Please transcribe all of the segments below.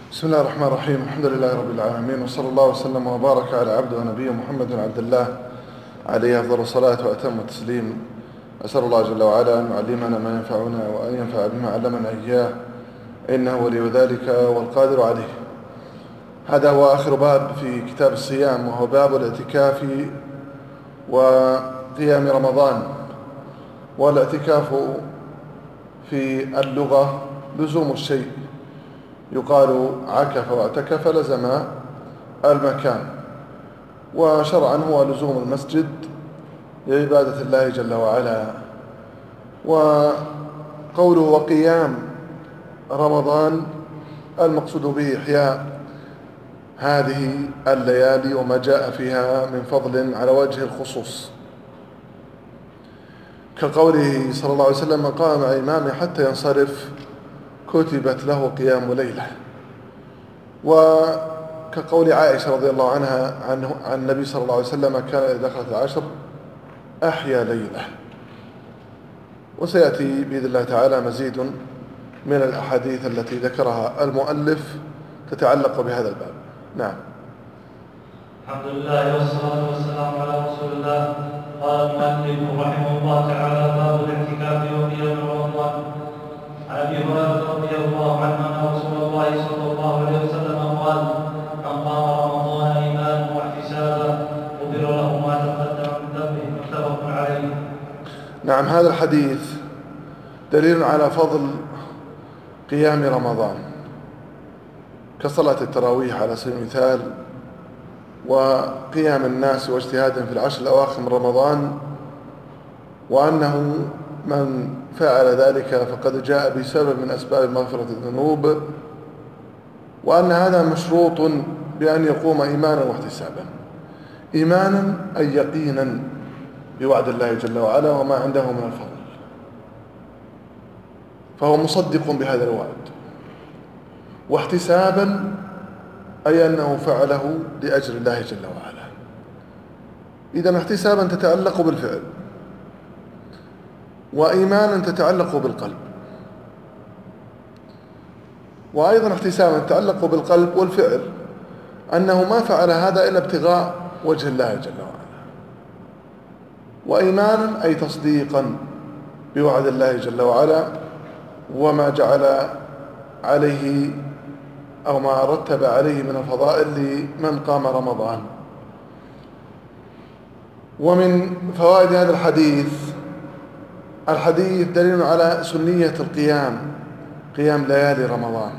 بسم الله الرحمن الرحيم. الحمد لله رب العالمين، وصلى الله وسلم وبارك على عبده ونبيه محمد بن عبد الله عليه أفضل الصلاة وأتم التسليم. أسأل الله جل وعلا أن يعلمنا ما ينفعنا وأن ينفع بما علمنا إياه، إنه ولي ذلك والقادر عليه. هذا هو آخر باب في كتاب الصيام، وهو باب الاعتكاف وقيام رمضان. والاعتكاف في اللغة لزوم الشيء، يقال عكف واعتكف لزم المكان، وشرعا هو لزوم المسجد لعبادة الله جل وعلا. وقوله وقيام رمضان المقصود به إحياء هذه الليالي وما جاء فيها من فضل على وجه الخصوص، كقوله صلى الله عليه وسلم: من قام مع إمامه حتى ينصرف كتبت له قيام ليلة. وكقول عائشة رضي الله عنها عن النبي صلى الله عليه وسلم: كان إذا دخلت العشر أحيا ليلة. وسيأتي بإذن الله تعالى مزيد من الأحاديث التي ذكرها المؤلف تتعلق بهذا الباب. نعم. الحمد لله والصلاة والسلام على رسول الله. قال المؤلف رحمه الله تعالى: باب الاعتكاف وقيام رمضان. عن ابي هريره رضي الله عنه ان رسول الله صلى الله عليه وسلم قال: من قام رمضان ايمانا واحتسابا غفر له ما تقدم من ذنبه. متفق عليه. نعم، هذا الحديث دليل على فضل قيام رمضان كصلاة التراويح على سبيل المثال، وقيام الناس واجتهادهم في العشر الأواخر من رمضان، وأنه من فعل ذلك فقد جاء بسبب من أسباب مغفرة الذنوب، وأن هذا مشروط بأن يقوم إيمانا واحتسابا. إيمانا أي يقينا بوعد الله جل وعلا وما عنده من الفضل، فهو مصدق بهذا الوعد. واحتسابا أي أنه فعله لأجل الله جل وعلا. إذا احتسابا تتعلق بالفعل، وإيمانا تتعلق بالقلب، وأيضا احتسابا تتعلق بالقلب والفعل، أنه ما فعل هذا إلا ابتغاء وجه الله جل وعلا. وإيمانا أي تصديقا بوعد الله جل وعلا وما جعل عليه أو ما رتب عليه من الفضائل لمن قام رمضان. ومن فوائد هذا الحديث دليل على سنية قيام ليالي رمضان،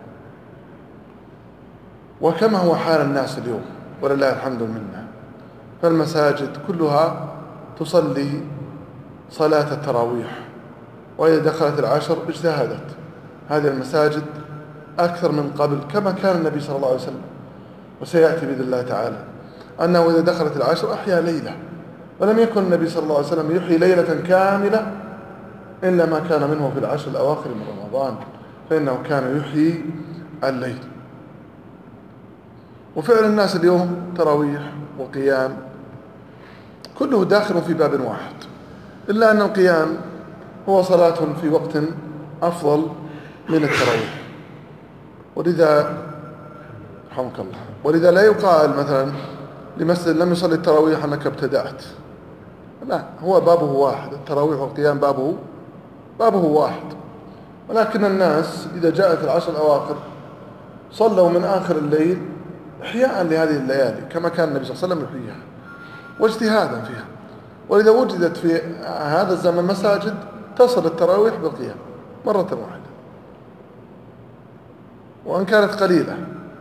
وكما هو حال الناس اليوم ولله الحمد والمنة، فالمساجد كلها تصلي صلاة التراويح، وإذا دخلت العشر اجتهدت هذه المساجد أكثر من قبل، كما كان النبي صلى الله عليه وسلم. وسيأتي بإذن الله تعالى أنه إذا دخلت العشر أحيا ليلة، ولم يكن النبي صلى الله عليه وسلم يحيي ليلة كاملة إلا ما كان منه في العشر الأواخر من رمضان، فإنه كان يحيي الليل. وفعل الناس اليوم تراويح وقيام كله داخل في باب واحد، إلا أن القيام هو صلاة في وقت أفضل من التراويح. ولذا لا يقال مثلا لمسجد لم يصلي التراويح أنك ابتدعت، لا، هو بابه واحد، التراويح والقيام بابه واحد. ولكن الناس إذا جاءت العشر الأواخر صلوا من آخر الليل إحياء لهذه الليالي كما كان النبي صلى الله عليه وسلم يحييها واجتهادا فيها. ولذا وجدت في هذا الزمن مساجد تصل التراويح بالقيام مرة واحدة، وأن كانت قليلة،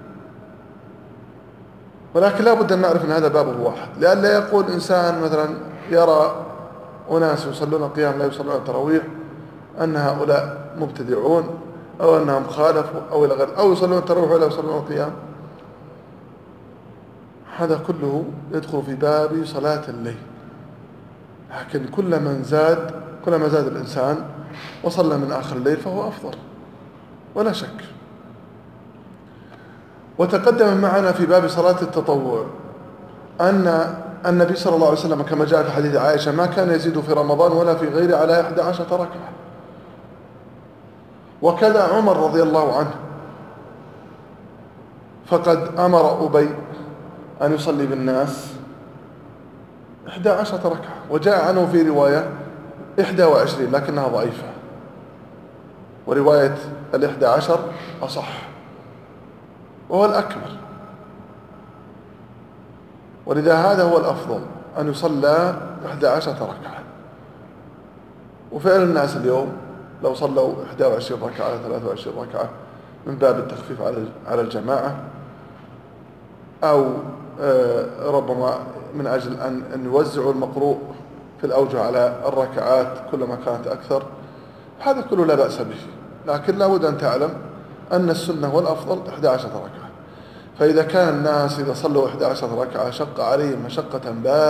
ولكن لا بد أن نعرف أن هذا بابه واحد، لئلا يقول إنسان مثلا يرى أناس يصلون القيام لا يصلون التراويح أن هؤلاء مبتدعون أو أنهم خالفوا أو إلى غير، أو يصلون التراويح ولا يصلون القيام. هذا كله يدخل في باب صلاة الليل. لكن كلما زاد الإنسان وصلى من آخر الليل فهو أفضل ولا شك. وتقدم معنا في باب صلاة التطوع أن النبي صلى الله عليه وسلم كما جاء في حديث عائشة ما كان يزيد في رمضان ولا في غيره على 11 ركعة. وكذا عمر رضي الله عنه فقد أمر أبي أن يصلي بالناس 11 ركعة، وجاء عنه في رواية 21 لكنها ضعيفة، ورواية 11 أصح وهو الأكمل. ولذا هذا هو الأفضل، أن يصلى 11 ركعة. وفعل الناس اليوم لو صلوا 21 ركعة 23 ركعة من باب التخفيف على الجماعة، أو ربما من أجل أن يوزعوا المقروء في الأوجه على الركعات كلما كانت أكثر، هذا كله لا بأس به، لكن لا بد أن تعلم أن السنة والأفضل 11 ركعة. فإذا كان الناس إذا صلوا 11 ركعة شق عليهم مشقة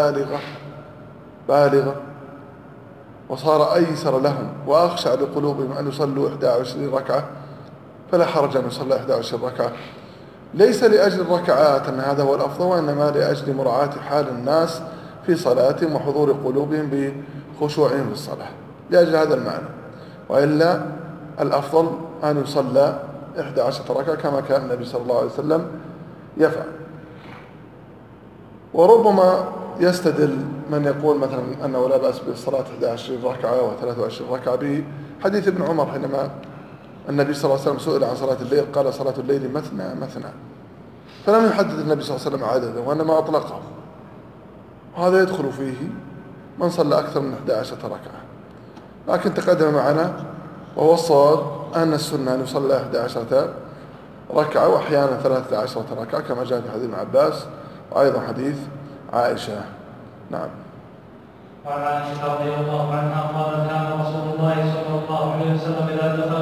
بالغة وصار أيسر لهم وأخشع لقلوبهم أن يصلوا 21 ركعة، فلا حرج أن يصلى 11 ركعة، ليس لأجل الركعات أن هذا هو الأفضل، وإنما لأجل مراعاة حال الناس في صلاتهم وحضور قلوبهم بخشوعهم في الصلاة، لأجل هذا المعنى. وإلا الأفضل أن يصلى 11 ركعة كما كان النبي صلى الله عليه وسلم يفعل. وربما يستدل من يقول مثلا أنه لا بأس بالصلاة 11 ركعة و23 ركعة بحديث ابن عمر حينما النبي صلى الله عليه وسلم سئل عن صلاة الليل قال صلاة الليل مثنى مثنى، فلم يحدد النبي صلى الله عليه وسلم عددا وإنما أطلقه. وهذا يدخل فيه من صلى أكثر من 11 ركعة، لكن تقدم معنا وهو الصواب أن السنة أن يصلى 11 ركعة وأحيانا 13 ركعة كما جاء في حديث ابن عباس وأيضا حديث عائشة. نعم. وعن عائشة رضي الله عنها قال كان رسول الله صلى الله عليه وسلم إذا دخل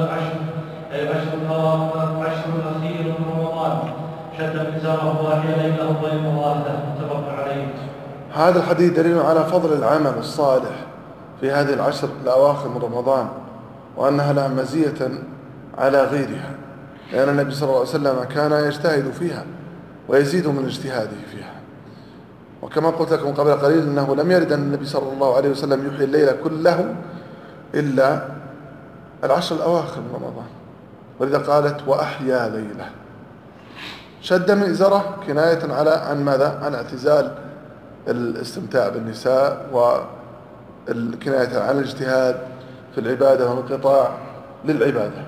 العشر الأخير من رمضان شد مئزره وأحيا ليله ويوم ظاهره، متفق عليه. هذا الحديث دليل على فضل العمل الصالح في هذه العشر الأواخر من رمضان، وأنها لها مزية على غيرها، لأن النبي صلى الله عليه وسلم كان يجتهد فيها ويزيد من اجتهاده فيها. وكما قلت لكم قبل قليل أنه لم يرد أن النبي صلى الله عليه وسلم يحيي الليل كله إلا العشر الأواخر من رمضان، ولذا قالت وأحيا ليله. شد مئزره كناية عن ماذا؟ عن اعتزال الاستمتاع بالنساء، والكناية عن الاجتهاد في العبادة والانقطاع للعبادة.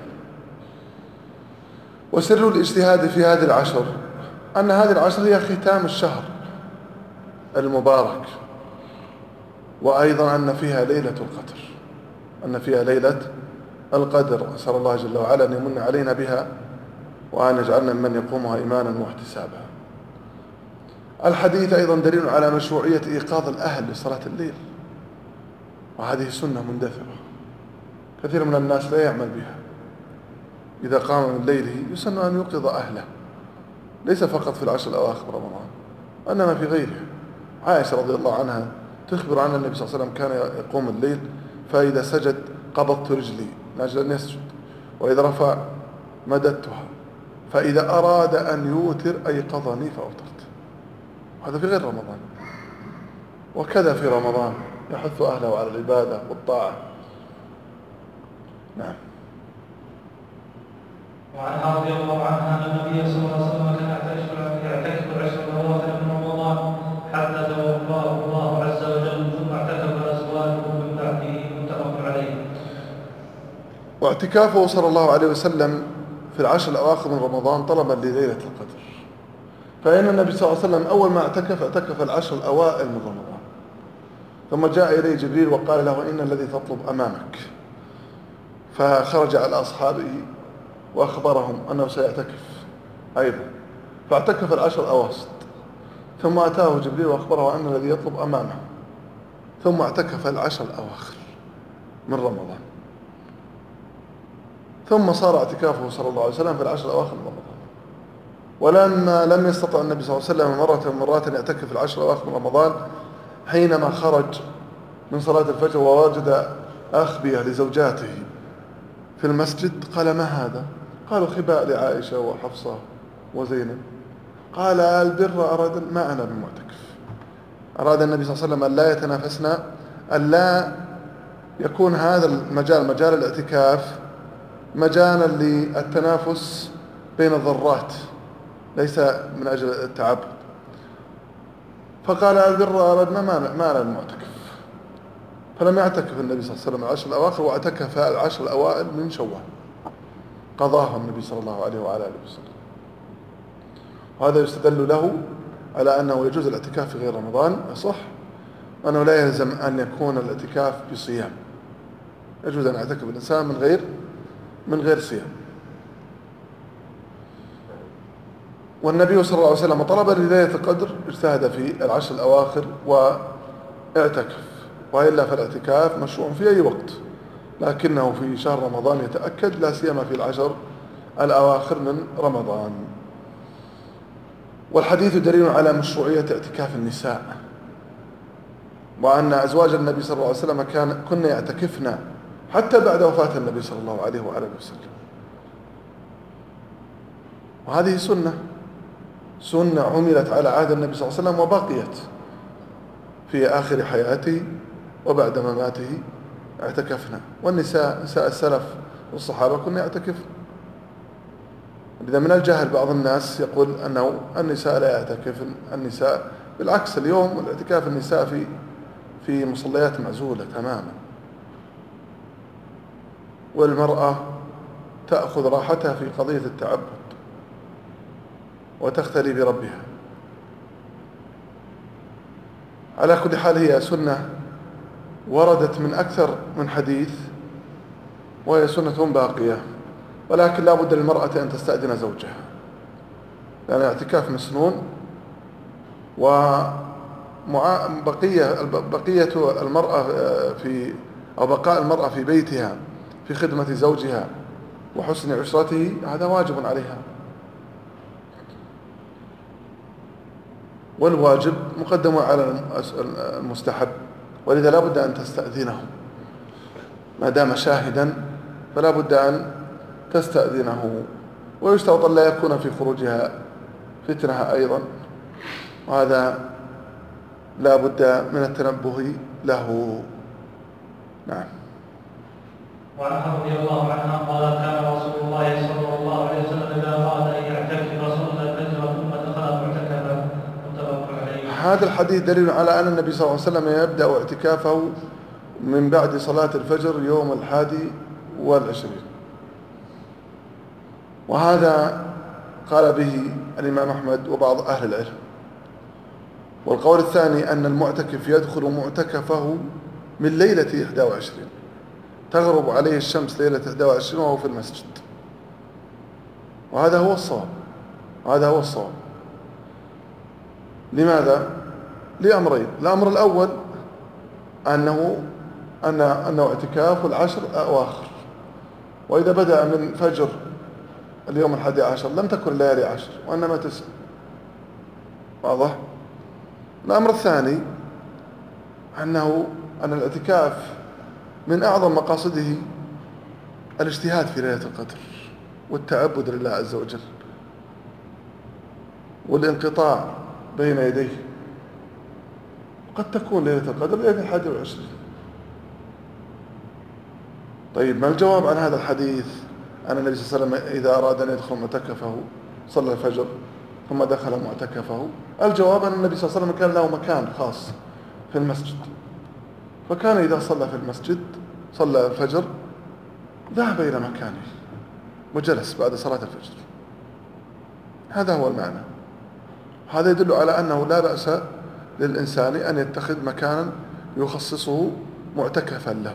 وسر الاجتهاد في هذه العشر أن هذه العشر هي ختام الشهر المبارك، وأيضا أن فيها ليلة القدر، أن فيها ليلة القدر. أسأل الله جل وعلا أن يمن علينا بها وأن يجعلنا ممن يقومها إيمانا واحتسابا. الحديث أيضا دليل على مشروعية إيقاظ الأهل لصلاة الليل، وهذه سنة مندثرة كثير من الناس لا يعمل بها. إذا قام من ليله يسن أن يوقظ أهله، ليس فقط في العشر الأواخر رمضان وإنما في غيره. عائشة رضي الله عنها تخبر عن النبي صلى الله عليه وسلم كان يقوم الليل فإذا سجد قبضت رجلي من أجل أن يسجد، وإذا رفع مددتها، فإذا أراد أن يوتر أيقظني فأوترت. هذا في غير رمضان، وكذا في رمضان يحث أهله على العبادة والطاعة. نعم. وعنها رضي الله عنها أن النبي صلى الله عليه وسلم كان يعتكف العشر الأواخر من رمضان حتى توفاه الله عز وجل، ثم اعتكف أزواجه من بعده، متفق عليه. واعتكافه صلى الله عليه وسلم في العشر الأواخر من رمضان طلبا لليلة القدر، فإن النبي صلى الله عليه وسلم أول ما اعتكف العشر الأوائل من رمضان، ثم جاء إليه جبريل وقال له إن الذي تطلب أمامك، فخرج على أصحابه وأخبرهم أنه سيعتكف أيضا، فاعتكف العشر الأواسط، ثم أتاه جبريل وأخبره أن الذي يطلب أمامه، ثم اعتكف العشر الأواخر من رمضان، ثم صار اعتكافه صلى الله عليه وسلم في العشر الأواخر من رمضان. ولما لم يستطع النبي صلى الله عليه وسلم مرة من مرات أن يعتكف العشر الأواخر من رمضان، حينما خرج من صلاة الفجر ووجد أخبية لزوجاته في المسجد قال ما هذا؟ قالوا خباء لعائشة وحفصة وزينب. قال البر أراد ما أنا بمعتكف. أراد النبي صلى الله عليه وسلم أن لا يتنافسنا، أن لا يكون هذا المجال مجال الاعتكاف مجالا للتنافس بين الضرات ليس من أجل التعبد. فقال البر أردنا ما المعتكف، فلم يعتكف النبي صلى الله عليه وسلم العشر الأواخر، واعتكف العشر الأوائل من شوال قضاها النبي صلى الله عليه وعلى آله وسلم. وهذا يستدل له على أنه يجوز الاعتكاف في غير رمضان، صح، وأنه لا يلزم أن يكون الاعتكاف بصيام، يجوز أن يعتكف الإنسان من غير صيام. والنبي صلى الله عليه وسلم طلب ليلة القدر، اجتهد في العشر الأواخر واعتكف، وإلا فالاعتكاف مشروع في أي وقت، لكنه في شهر رمضان يتأكد، لا سيما في العشر الأواخر من رمضان. والحديث دليل على مشروعية اعتكاف النساء، وأن أزواج النبي صلى الله عليه وسلم كن يعتكفن حتى بعد وفاة النبي صلى الله عليه وآله وسلم. وهذه سنة عملت على عهد النبي صلى الله عليه وسلم وبقيت في آخر حياته وبعد مماته اعتكفنا. والنساء نساء السلف والصحابة كنا يعتكفن. إذا من الجهل بعض الناس يقول أنه النساء لا يعتكفن، النساء بالعكس، اليوم الاعتكاف النساء في مصليات معزولة تماما، والمرأة تأخذ راحتها في قضية التعبد وتختلي بربها. على كل حال هي سنة وردت من أكثر من حديث، وهي سنة باقية، ولكن لا بد للمرأة أن تستأذن زوجها، لأن الاعتكاف مسنون، بقية المرأة أو بقاء المرأة في بيتها في خدمة زوجها وحسن عشرته هذا واجب عليها، والواجب مقدم على المستحب، ولذا لا بد أن تستأذنه ما دام شاهدا، فلا بد أن تستأذنه. ويشترط أن لا يكون في خروجها فتنة أيضا، وهذا لا بد من التنبه له. نعم. وعنها رضي الله عنها قالت كان رسول الله صلى الله عليه وسلم إذا أراد أن يعتكف صلى الفجر ثم دخل معتكفا، متفق عليه. هذا الحديث دليل على أن النبي صلى الله عليه وسلم يبدأ اعتكافه من بعد صلاة الفجر يوم 21، وهذا قال به الإمام أحمد وبعض أهل العلم. والقول الثاني أن المعتكف يدخل معتكفه من ليلة 21، تغرب عليه الشمس ليلة 21 وهو في المسجد، وهذا هو الصواب. لماذا؟ لأمرين. الأمر الأول أنه اعتكاف العشر الأواخر، وإذا بدأ من فجر اليوم 11 لم تكن الليالي 10 وإنما 9. واضح؟ الأمر الثاني أن الاعتكاف من أعظم مقاصده الاجتهاد في ليلة القدر والتعبد لله عز وجل والانقطاع بين يديه. قد تكون ليلة القدر ليلة 21. طيب، ما الجواب عن هذا الحديث أن النبي صلى الله عليه وسلم إذا أراد أن يدخل معتكفه صلى الفجر ثم دخل معتكفه؟ الجواب أن النبي صلى الله عليه وسلم كان له مكان خاص في المسجد، فكان إذا صلى في المسجد صلى الفجر ذهب إلى مكانه وجلس بعد صلاة الفجر. هذا هو المعنى. هذا يدل على أنه لا بأس للإنسان أن يتخذ مكانا يخصصه معتكفا له،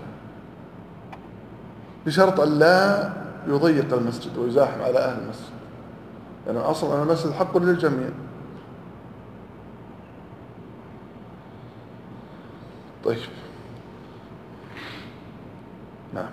بشرط أن لا يضيق المسجد ويزاحم على أهل المسجد، لأن يعني أصلا المسجد حق للجميع. طيب، نعم.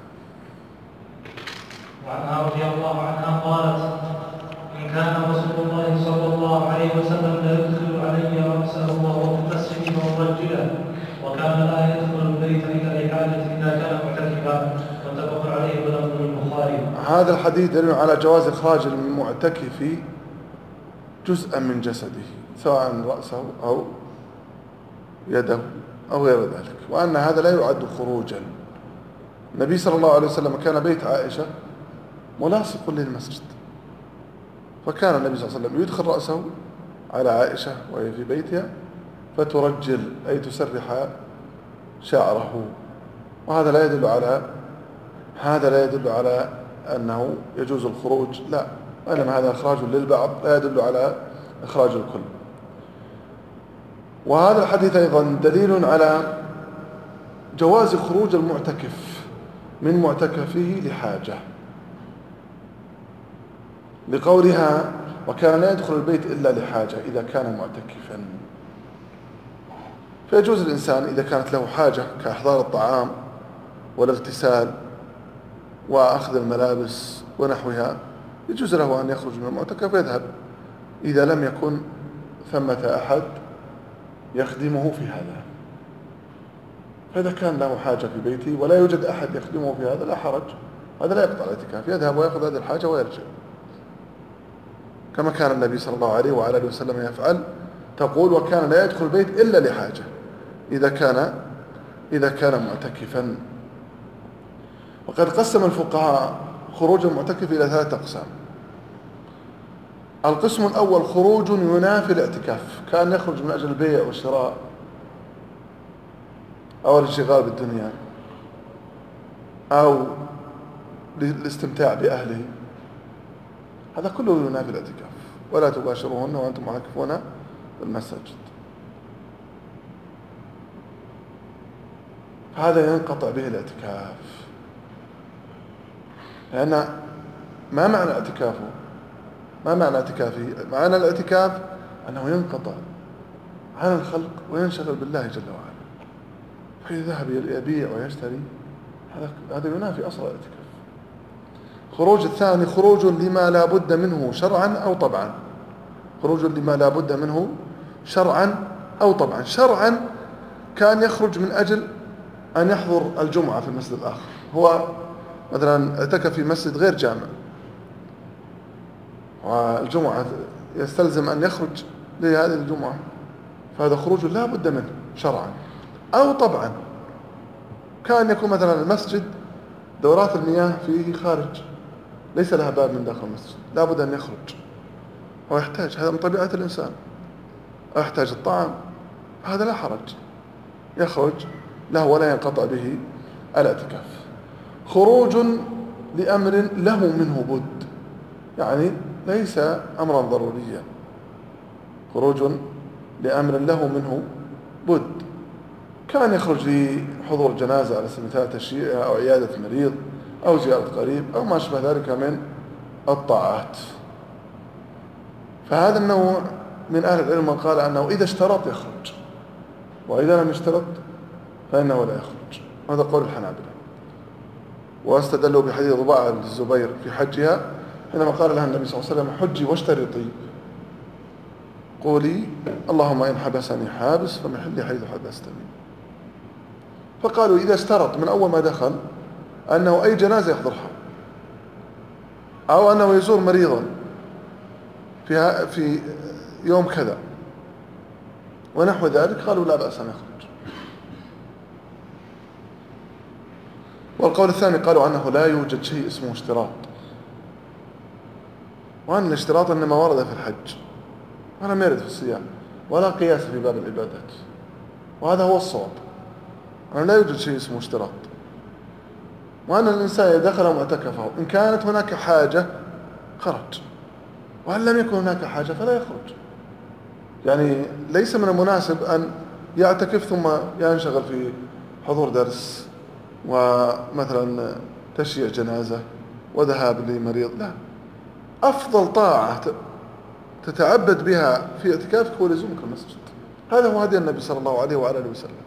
وعنها رضي الله عنها قالت إن كان رسول الله صلى الله عليه وسلم لا يدخل علي رأسه وهو في المسجد مرجلا، وكان لا يدخل البيت إلا لحاجة إذا كان معتكفا، متفق عليه ولفظ البخاري. هذا الحديث دليل على جواز إخراج المعتكف جزءا من جسده، سواء رأسه أو يده أو غير ذلك، وأن هذا لا يعد خروجا. النبي صلى الله عليه وسلم كان بيت عائشة ملاصق للمسجد، فكان النبي صلى الله عليه وسلم يدخل رأسه على عائشة وهي في بيتها فترجل أي تسرح شعره، وهذا لا يدل على أنه يجوز الخروج، لا، وإنما هذا إخراج للبعض لا يدل على إخراج الكل. وهذا الحديث أيضا دليل على جواز خروج المعتكف من معتكفه لحاجة، لقولها وكان لا يدخل البيت إلا لحاجة إذا كان معتكفا. فيجوز الإنسان إذا كانت له حاجة كإحضار الطعام والاغتسال وأخذ الملابس ونحوها، يجوز له أن يخرج من المعتكف ويذهب إذا لم يكن ثمة أحد يخدمه في هذا. فإذا كان له حاجة في بيته ولا يوجد أحد يخدمه في هذا لا حرج، هذا لا يقطع الاعتكاف، يذهب ويأخذ هذه الحاجة ويرجع، كما كان النبي صلى الله عليه وعلى آله وسلم يفعل. تقول وكان لا يدخل البيت إلا لحاجة إذا كان معتكفا. وقد قسم الفقهاء خروج المعتكف إلى 3 أقسام. القسم الأول خروج ينافي الاعتكاف، كان يخرج من أجل البيع والشراء أو الانشغال بالدنيا أو للاستمتاع بأهله، هذا كله ينافي الاعتكاف. ولا تباشروهن وأنتم عاكفون في المساجد، هذا ينقطع به الاعتكاف. لأن ما معنى اعتكافه؟ ما معنى اعتكافه؟ معنى الاعتكاف أنه ينقطع عن الخلق وينشغل بالله جل وعلا، فإذا ذهب يبيع ويشتري هذا ينافي أصل الاعتكاف. خروج الثاني خروج لما لا بد منه شرعا أو طبعا، خروج لما لا بد منه شرعا أو طبعا. شرعا كان يخرج من أجل أن يحضر الجمعة في المسجد الآخر، هو مثلا اعتكف في مسجد غير جامع والجمعة يستلزم أن يخرج لهذه الجمعة، فهذا خروج لا بد منه شرعا أو طبعا. كان يكون مثلا المسجد دورات المياه فيه خارج، ليس لها باب من داخل المسجد، لا بد أن يخرج ويحتاج، هذا من طبيعة الإنسان، يحتاج الطعام، هذا لا حرج، يخرج له ولا ينقطع به الاعتكاف. خروج لأمر له منه بد، يعني ليس أمرا ضروريا، خروج لأمر له منه بد، كان يخرج لحضور جنازة على سبيل المثال تشييعها أو عيادة مريض أو زيارة قريب أو ما شابه ذلك من الطاعات. فهذا النوع من أهل العلم من قال أنه إذا اشترط يخرج، وإذا لم يشترط فإنه لا يخرج، هذا قول الحنابلة. واستدلوا بحديث ضباعة الزبير في حجها حينما قال لها النبي صلى الله عليه وسلم حجي واشترطي، قولي اللهم إن حبسني حابس فمحلي حيث حبستني. فقالوا إذا اشترط من أول ما دخل أنه أي جنازة يحضرها أو أنه يزور مريضا في يوم كذا ونحو ذلك، قالوا لا بأس أن يخرج. والقول الثاني قالوا أنه لا يوجد شيء اسمه اشتراط، وأن الاشتراط إنما ورد في الحج ولم يرد في الصيام ولا قياس في باب العبادات، وهذا هو الصواب، أنه لا يوجد شيء اسمه اشتراط، وأن الإنسان إذا دخل معتكفه إن كانت هناك حاجة خرج، وإن لم يكن هناك حاجة فلا يخرج. يعني ليس من المناسب أن يعتكف ثم ينشغل في حضور درس ومثلا تشييع جنازة وذهاب لمريض، لا، أفضل طاعة تتعبد بها في اعتكافك هو لزومك المسجد، هذا هو هدي النبي صلى الله عليه وعلى آله وسلم.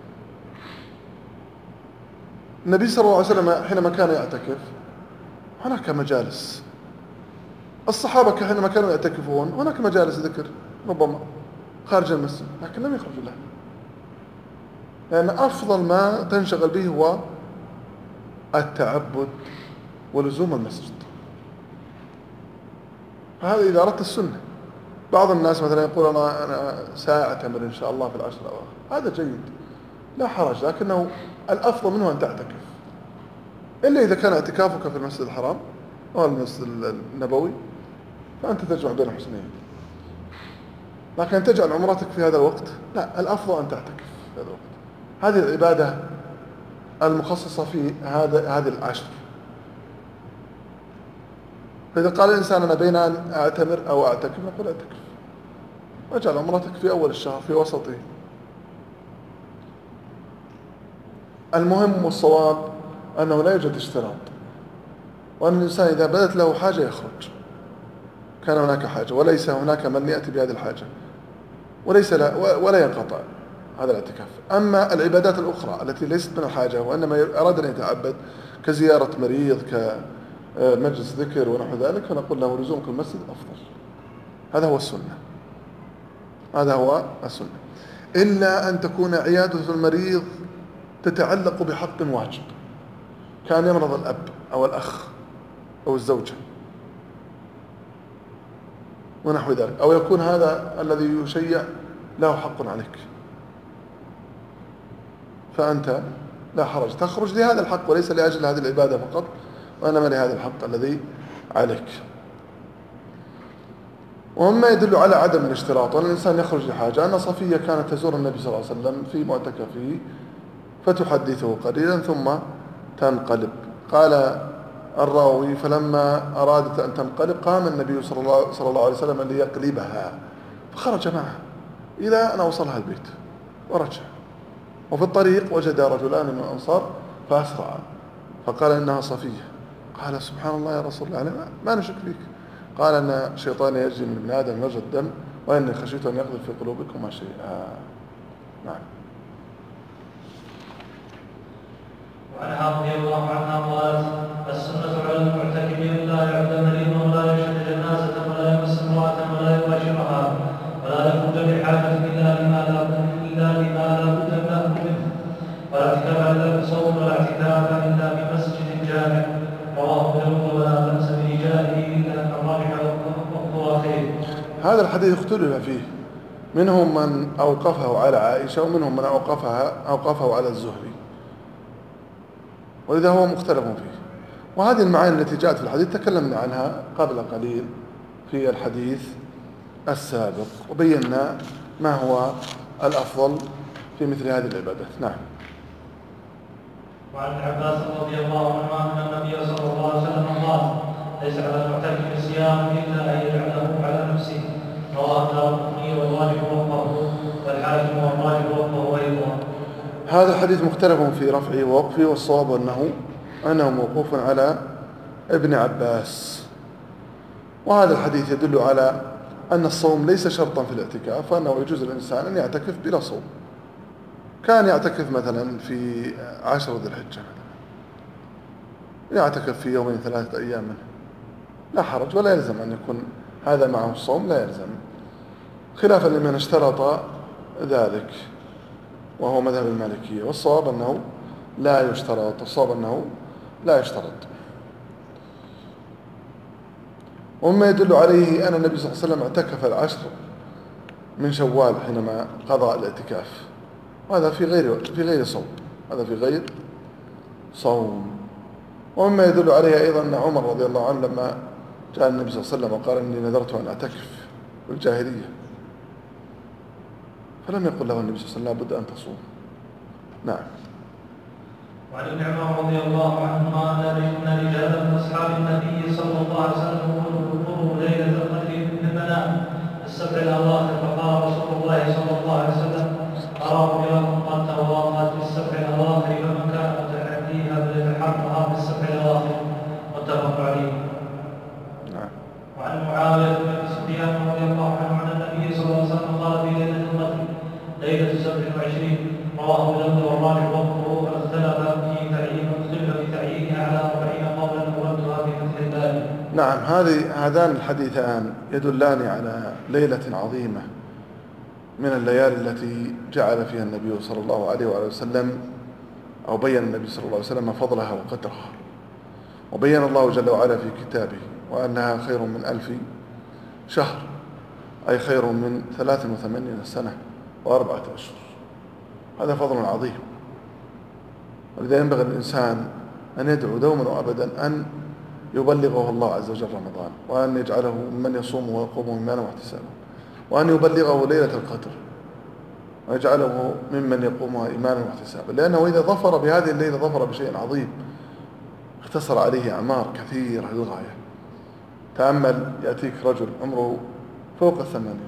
النبي صلى الله عليه وسلم حينما كان يعتكف هناك مجالس، الصحابة حينما كانوا يعتكفون هناك مجالس ذكر ربما خارج المسجد، لكن لم يخرجوا لها، لأن أفضل ما تنشغل به هو التعبد ولزوم المسجد. فهذا إذا أردت السنة. بعض الناس مثلا يقول أنا سأعتمر إن شاء الله في العشر الأواخر، هذا جيد لا حرج، لكنه الأفضل منه أن تعتكف، إلا إذا كان اعتكافك في المسجد الحرام أو المسجد النبوي فأنت تجمع بين الحسنين. لكن تجعل عمرتك في هذا الوقت لا، الأفضل أن تعتكف في هذا الوقت. هذه العبادة المخصصة في هذه العشر. فإذا قال الإنسان أنا بين أن أعتمر أو أعتكف، نقول أعتكف، واجعل عمرتك في أول الشهر في وسطه. المهم والصواب أنه لا يوجد اشتراط، وأن الإنسان إذا بدت له حاجة يخرج، كان هناك حاجة وليس هناك من يأتي بهذه الحاجة، ولا ينقطع هذا الاعتكاف. أما العبادات الأخرى التي ليست من الحاجة وإنما أراد أن يتعبد كزيارة مريض كمجلس ذكر ونحو ذلك، فنقول له لزومك المسجد أفضل. هذا هو السنة، هذا هو السنة، إلا أن تكون عيادة المريض تتعلق بحق واجب، كان يمرض الأب أو الأخ أو الزوجة ونحو ذلك، أو يكون هذا الذي يشيع له حق عليك، فأنت لا حرج تخرج لهذا الحق وليس لأجل هذه العبادة فقط، وإنما لهذا الحق الذي عليك. ومما يدل على عدم الاشتراط وأن الإنسان يخرج لحاجة أن صفية كانت تزور النبي صلى الله عليه وسلم في معتكفه فتحدثه قليلا ثم تنقلب. قال الراوي فلما أرادت أن تنقلب قام النبي صلى الله عليه وسلم ليقلبها، فخرج معها إلى أن أوصلها البيت ورجع. وفي الطريق وجد رجلان من الأنصار فأسرع، فقال إنها صفية. قال سبحان الله يا رسول الله، ما نشك فيك. قال أن الشيطان يجري من ابن آدم مجرى الدم، وإني خشيت أن يقذف في قلوبكما شيئا. نعم. وعنها رضي الله عنها قالت السنة على المعتكف لا يعد مريضا ولا يشهد جنازة ولا يمس امرأة ولا يباشرها ولا يخرج بحاجة إلا لما لا بد له منه، ولا اعتكاف إلا بصوم ولا اعتكاف إلا بمسجد جامع. رواه داود ولا بأس برجاله إلا أن الراجح وقت خير. هذا الحديث اختلف فيه، منهم من أوقفه على عائشة ومنهم من أوقفه على الزهري، ولذا هو مختلف فيه. وهذه المعاني التي جاءت في الحديث تكلمنا عنها قبل قليل في الحديث السابق، وبينا ما هو الأفضل في مثل هذه العبادات. نعم. وعن عباس رضي الله عنه أن النبي صلى الله عليه وسلم قال ليس على المعتكف صيام إلا أن يجعله على نفسه. رواه الدارقطني والواجب وقفه والحاكم والراجب وقفه أيضا. هذا الحديث مختلف في رفعه ووقفه، والصواب أنه موقوف على ابن عباس. وهذا الحديث يدل على أن الصوم ليس شرطا في الاعتكاف، فأنه يجوز للإنسان أن يعتكف بلا صوم. كان يعتكف مثلا في 10 ذي الحجة، يعتكف في يومين 3 أيام منه، لا حرج، ولا يلزم أن يكون هذا معه الصوم، لا يلزم، خلافا لمن اشترط ذلك وهو مذهب المالكية. والصواب أنه لا يشترط، الصواب أنه لا يشترط. ومما يدل عليه أن النبي صلى الله عليه وسلم اعتكف 10 من شوال حينما قضى الاعتكاف، وهذا في غير صوم، هذا في غير صوم. ومما يدل عليه أيضا أن عمر رضي الله عنه لما جاء النبي صلى الله عليه وسلم وقال إني نذرت أن أعتكف في الجاهلية، فلم يقل له النبي صلى الله عليه وسلم لابد أن تصوم. نعم. وعن ابن عمر رضي الله عنهما أن رجالا من أصحاب النبي صلى الله عليه وسلم ذكروا ليلة القدر في المنام السبع الأواخر، فقال رسول الله صلى الله عليه وسلم أراه بكم قد تواطأت في السبع الأواخر، فمن كان متحديها فليتحرها في السبع الأواخر. متفق عليه. نعم. وعن معاوية بن سفيان رضي الله عنه عن النبي صلى الله عليه وسلم قال في ليلة القدر ليلة 27. رواه داود والراجح وقفه، فاختلف في تعيينها على 40 قولا أولها في فتح الباري. نعم. هذان الحديثان يدلان على ليلة عظيمة من الليالي التي جعل فيها النبي صلى الله عليه وآله وسلم، أو بين النبي صلى الله عليه وسلم فضلها وقدرها، وبين الله جل وعلا في كتابه وأنها خير من 1000 شهر، أي خير من 83 سنة و4 أشهر. هذا فضل عظيم، ولذا ينبغي الإنسان أن يدعو دوما وأبدا أن يبلغه الله عز وجل رمضان، وأن يجعله ممن يصومه ويقومه إيمانا واحتسابا، وأن يبلغه ليلة القدر ويجعله ممن يقومها إيمانا واحتسابا، لأنه إذا ظفر بهذه الليلة ظفر بشيء عظيم اختصر عليه أعمار كثيرة للغاية. تأمل يأتيك رجل عمره فوق 80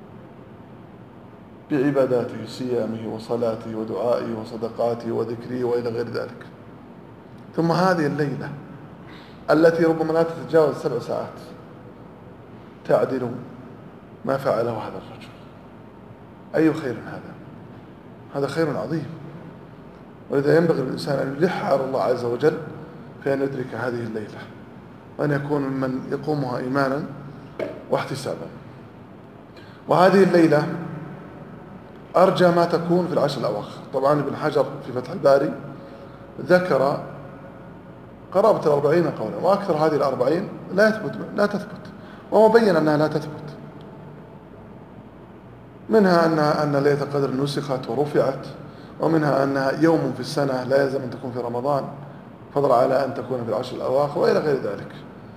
بعباداته صيامه وصلاته ودعائه وصدقاته وذكره وإلى غير ذلك، ثم هذه الليلة التي ربما لا تتجاوز 7 ساعات تعدل ما فعله هذا الرجل. أي خير هذا؟ هذا خير عظيم، ولذا ينبغي للإنسان أن يلح على الله عز وجل في أن يدرك هذه الليلة، وأن يكون ممن يقومها إيمانا واحتسابا. وهذه الليلة أرجى ما تكون في العشر الأواخر. طبعا ابن حجر في فتح الباري ذكر قرابة 40 قولا، وأكثر هذه 40 لا تثبت، وهو بين أنها لا تثبت. منها أن ليلة القدر نسخت ورفعت، ومنها أنها يوم في السنة لا يلزم أن تكون في رمضان، فضل على أن تكون في العشر الأواخر وإلى غير ذلك.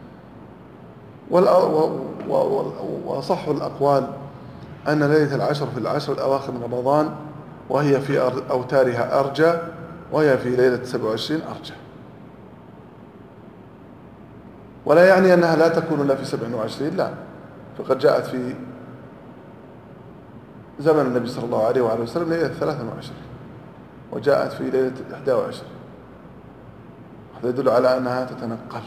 وصح الأقوال أن ليلة العشر في العشر الأواخر من رمضان وهي في أوتارها أرجى، وهي في ليلة 27 أرجى، ولا يعني أنها لا تكون إلا في 27، لا، فقد جاءت في زمن النبي صلى الله عليه وآله وسلم ليلة 23، وجاءت في ليلة 21. هذا يدل على أنها تتنقل،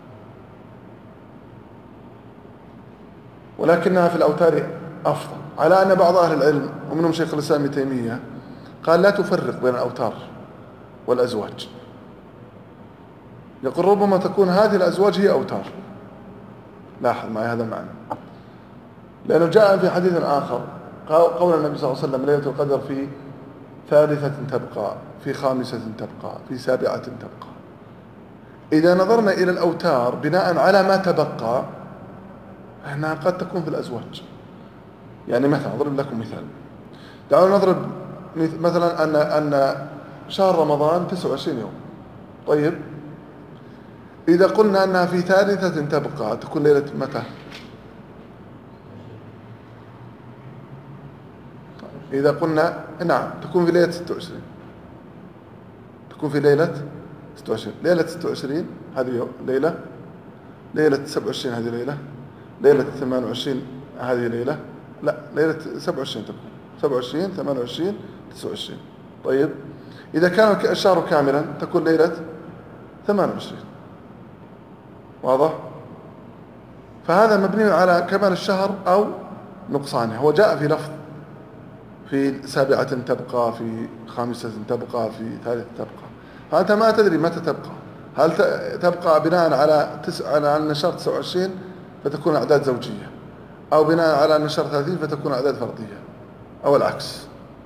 ولكنها في الأوتار أفضل، على أن بعض أهل العلم ومنهم شيخ الإسلام ابن تيمية قال لا تفرق بين الأوتار والأزواج، يقول ربما تكون هذه الأزواج هي أوتار. لاحظ معي هذا المعنى، لأنه جاء في حديث آخر قول النبي صلى الله عليه وسلم ليلة القدر في 3 تبقى، في 5 تبقى، في 7 تبقى. إذا نظرنا إلى الأوتار بناء على ما تبقى فإنها قد تكون في الأزواج. يعني مثلا أضرب لكم مثال، دعونا نضرب مثلا أن شهر رمضان 29 يوم. طيب إذا قلنا أنها في 3 تبقى تكون ليلة متى؟ إذا قلنا نعم تكون في ليلة 26، تكون في ليلة 26. ليلة 26 هذه ليلة، ليلة 27 هذه ليلة، ليلة 28 هذه ليلة، لا ليلة 27 تكون 27 28 29. طيب إذا كان الشهر كاملا تكون ليلة 28. واضح؟ فهذا مبني على كمال الشهر أو نقصانه. هو جاء في لفظ في 7 تبقى، في 5 تبقى، في 3 تبقى، فأنت ما تدري متى تبقى. هل تبقى بناء على أن الشهر 29 فتكون أعداد زوجية، أو بناء على أن الشهر 30 فتكون أعداد فردية، أو العكس؟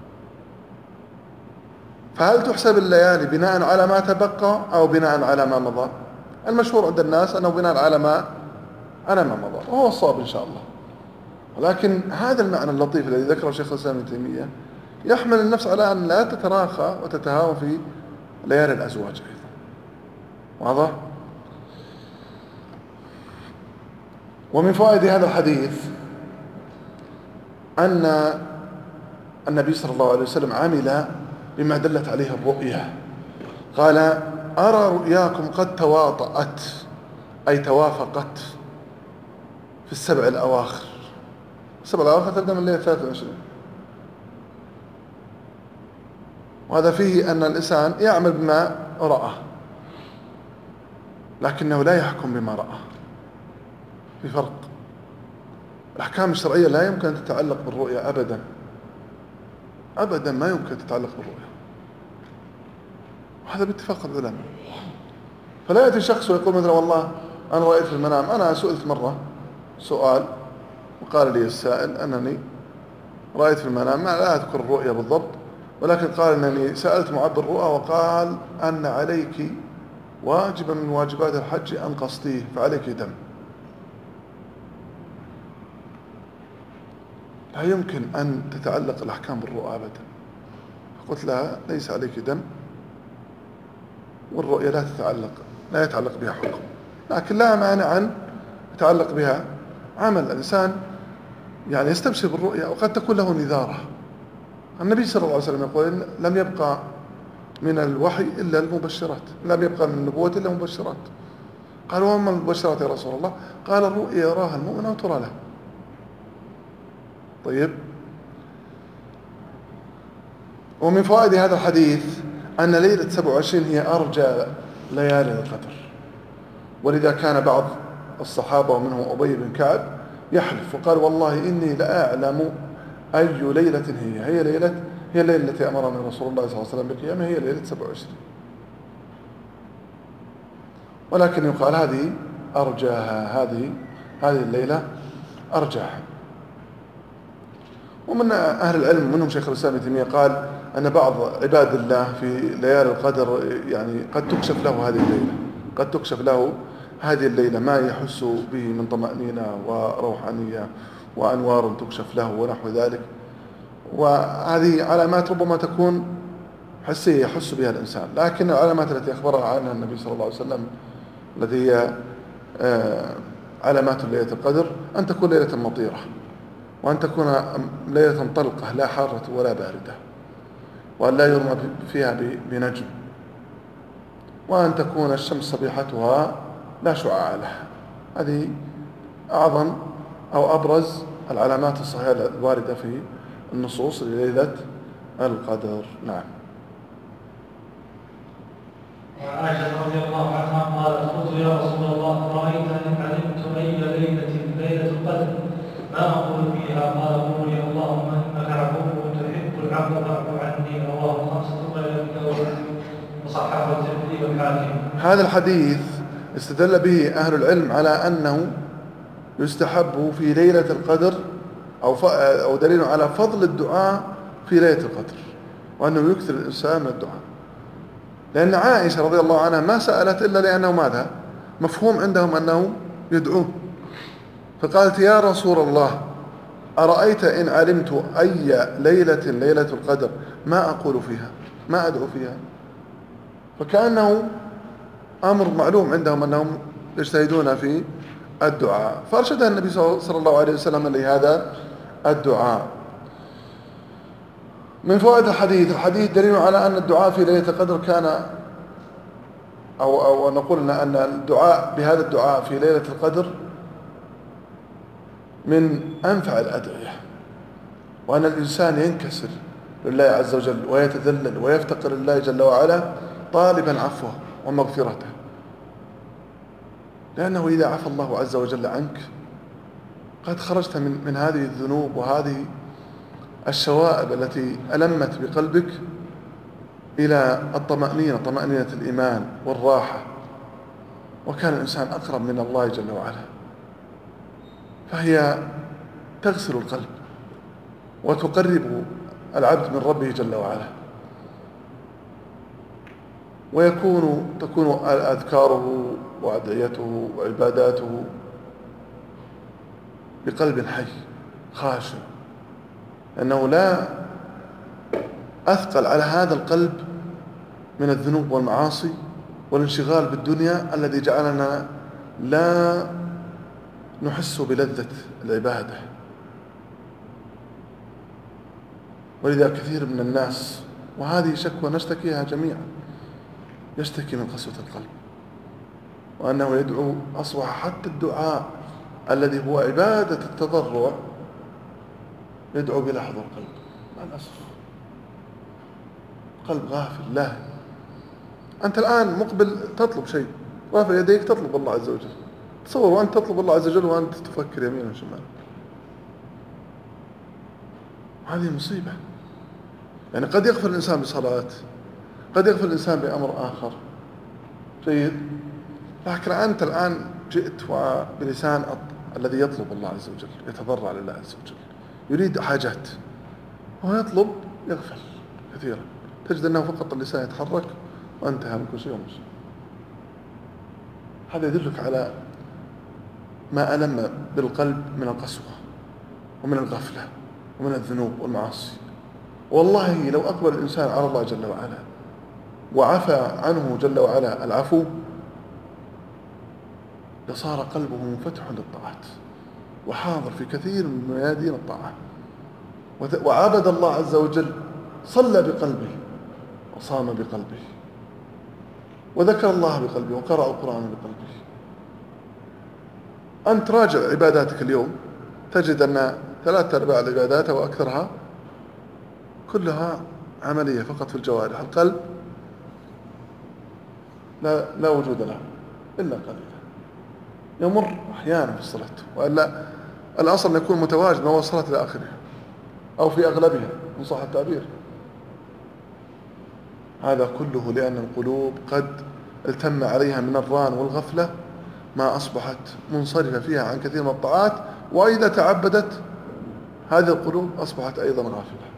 فهل تحسب الليالي بناء على ما تبقى أو بناء على ما مضى؟ المشهور عند الناس أنه بناء على ما مضى، وهو الصواب إن شاء الله. ولكن هذا المعنى اللطيف الذي ذكره شيخ الإسلام ابن تيمية يحمل النفس على أن لا تتراخى وتتهاون في ليالي الأزواج أيضا. واضح؟ ومن فوائد هذا الحديث أن النبي صلى الله عليه وسلم عمل بما دلت عليه الرؤيا. قال أرى رؤياكم قد تواطأت، أي توافقت في 7 الأواخر. 7 الأواخر تبدأ من ليلة 23. وهذا فيه أن الإنسان يعمل بما رأى، لكنه لا يحكم بما رأى. في فرق. الأحكام الشرعية لا يمكن أن تتعلق بالرؤيا أبدا أبدا، ما يمكن تتعلق بالرؤيا، وهذا باتفاق العلماء. فلا يأتي شخص ويقول مثلا والله أنا رأيت في المنام. أنا سئلت مرة سؤال وقال لي السائل أنني رأيت في المنام، لا أذكر الرؤيا بالضبط، ولكن قال أنني سألت معبر الرؤى وقال أن عليك واجبا من واجبات الحج أن قصديه، فعليك دم. لا يمكن أن تتعلق الأحكام بالرؤى أبدا. فقلت لها ليس عليك دم، والرؤيا لا يتعلق بها حكم. لكن لا مانع أن يتعلق بها عمل. الإنسان يعني يستبشر بالرؤيا وقد تكون له نذارة. النبي صلى الله عليه وسلم يقول لم يبقى من الوحي إلا المبشرات، لم يبقى من النبوة إلا المبشرات. قالوا وما المبشرات يا رسول الله؟ قال الرؤيا يراها المؤمن وترى له. طيب، ومن فوائد هذا الحديث أن ليلة 27 هي أرجى ليالي القدر، ولذا كان بعض الصحابة ومنهم أبي بن كعب يحلف وقال والله إني لأعلم أي ليلة هي الليلة التي أمرنا رسول الله صلى الله عليه وسلم بقيامها، هي ليلة 27. ولكن يقال هذه أرجاها، هذه الليلة أرجاها. ومن أهل العلم منهم شيخ الإسلام ابن تيمية قال أن بعض عباد الله في ليالي القدر يعني قد تكشف له هذه الليلة ما يحس به من طمأنينة وروحانية وأنوار تكشف له ونحو ذلك. وهذه علامات ربما تكون حسية يحس بها الإنسان، لكن العلامات التي أخبرنا عنها النبي صلى الله عليه وسلم التي هي علامات ليلة القدر أن تكون ليلة مطيرة، وأن تكون ليلة طلقة لا حارة ولا باردة، وأن لا يرمى فيها بنجم، وأن تكون الشمس صبيحتها لا شعاع لها. هذه أعظم أو أبرز العلامات الصحيحة الواردة في النصوص لليلة القدر. نعم. وعائشة رضي الله عنها قالت قلت يا رسول الله رأيت إن علمت أي ليلة القدر ما أقول فيها؟ قال قولي اللهم إنك عفو تحب العفو فاعف عني. رواه الخمسة غير أبي داود وصححه الترمذي والحاكم. هذا الحديث استدل به أهل العلم على أنه يستحب في ليلة القدر أو دليل على فضل الدعاء في ليلة القدر، وأنه يكثر الإنسان من الدعاء. لأن عائشة رضي الله عنها ما سألت إلا لأنه ماذا؟ مفهوم عندهم أنه يدعون، فقالت يا رسول الله أرأيت إن علمت أي ليلة القدر ما أقول فيها، ما أدعو فيها. فكأنه أمر معلوم عندهم أنهم يجتهدون في الدعاء، فأرشدها النبي صلى الله عليه وسلم لهذا الدعاء. من فوائد الحديث دليل على أن الدعاء في ليلة القدر كان أو نقول أن الدعاء بهذا الدعاء في ليلة القدر من أنفع الأدعية، وأن الإنسان ينكسر لله عز وجل ويتذلل ويفتقر لله جل وعلا طالبا عفوه ومغفرته، لأنه إذا عفى الله عز وجل عنك قد خرجت من هذه الذنوب وهذه الشوائب التي ألمت بقلبك إلى طمأنينة الإيمان والراحة، وكان الإنسان أقرب من الله جل وعلا. فهي تغسل القلب وتقرب العبد من ربه جل وعلا، تكون أذكاره وأدعيته وعباداته بقلب حي خاشع، لأنه لا أثقل على هذا القلب من الذنوب والمعاصي والانشغال بالدنيا الذي جعلنا لا نحس بلذة العبادة. ولذا كثير من الناس، وهذه شكوى نشتكيها جميعا، يشتكي من قسوة القلب، وأنه يدعو أصبح حتى الدعاء الذي هو عبادة التضرع يدعو بلا حضور قلب. مع الأسف قلب غافل لاهي. أنت الآن مقبل تطلب شيء، رافع يديك تطلب الله عز وجل، تصور وأنت تطلب الله عز وجل وأنت تفكر يمينا وشمالا. هذه مصيبة. يعني قد يغفل الإنسان بصلاة، قد يغفل الإنسان بأمر آخر جيد، لكن أنت الآن جئت بلسان الذي يطلب الله عز وجل، يتضرع لله عز وجل، يريد حاجات، وهو يطلب يغفل كثيرا، تجد أنه فقط اللسان يتحرك وانتهى من كل شيء ومشي. هذا يدلك على ما ألم بالقلب من القسوة ومن الغفلة ومن الذنوب والمعاصي. والله لو أقبل الإنسان على الله جل وعلا وعفى عنه جل وعلا العفو، لصار قلبه منفتح للطاعات وحاضر في كثير من ميادين الطاعة، وعبد الله عز وجل، صلى بقلبه وصام بقلبه وذكر الله بقلبه وقرأ القرآن بقلبه. أنت راجع عباداتك اليوم تجد أن 3/4 العبادات أو أكثرها كلها عملية فقط في الجوارح. القلب لا وجود له إلا قليلا، يمر أحيانا في الصلاة، وإلا الأصل أن يكون متواجد ما هو الصلاة إلى آخرها أو في أغلبها إن صح التعبير. هذا كله لأن القلوب قد التم عليها من الران والغفلة ما أصبحت منصرفة فيها عن كثير من الطاعات، وإذا تعبدت هذه القلوب أصبحت أيضا غافلة.